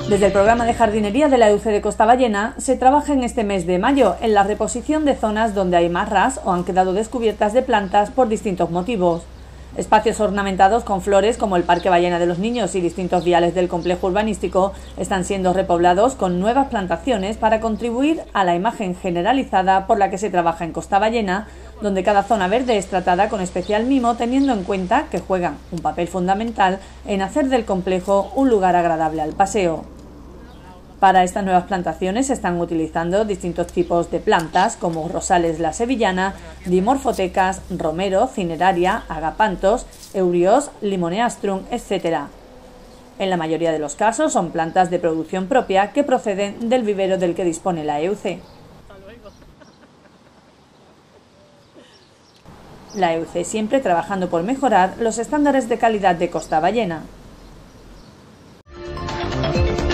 Desde el programa de jardinería de la EUC de Costaballena se trabaja en este mes de mayo en la reposición de zonas donde hay más ras o han quedado descubiertas de plantas por distintos motivos. Espacios ornamentados con flores como el Parque Ballena de los Niños y distintos viales del complejo urbanístico están siendo repoblados con nuevas plantaciones para contribuir a la imagen generalizada por la que se trabaja en Costaballena, donde cada zona verde es tratada con especial mimo, teniendo en cuenta que juegan un papel fundamental en hacer del complejo un lugar agradable al paseo. Para estas nuevas plantaciones se están utilizando distintos tipos de plantas como rosales la sevillana, dimorfotecas, romero, cineraria, agapantos, eurios, limoneastrum, etc. En la mayoría de los casos son plantas de producción propia que proceden del vivero del que dispone la EUC. La EUC siempre trabajando por mejorar los estándares de calidad de Costaballena.